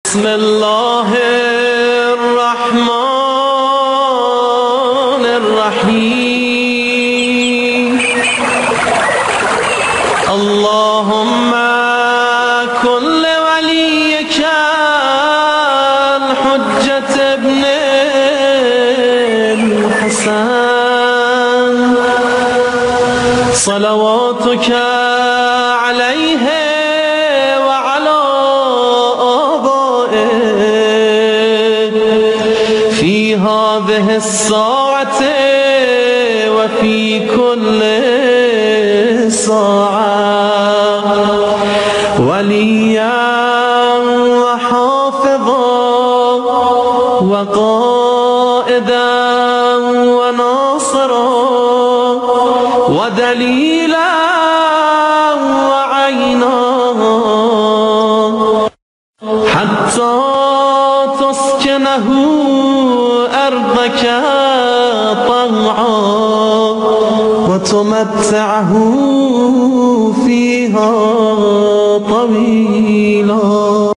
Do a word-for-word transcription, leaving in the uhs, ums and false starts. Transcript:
بسم الله الرحمن الرحيم. اللهم كن لوليك الحجة ابن الحسن صلواتك عليه وعلى آبائه في هذه الساعة وفي كل ساعة وليا وحافظا وقائدا وناصرا ودليلا وعينا حتى تسكنه أرضك طوعا وتمتعه فيها طويلا.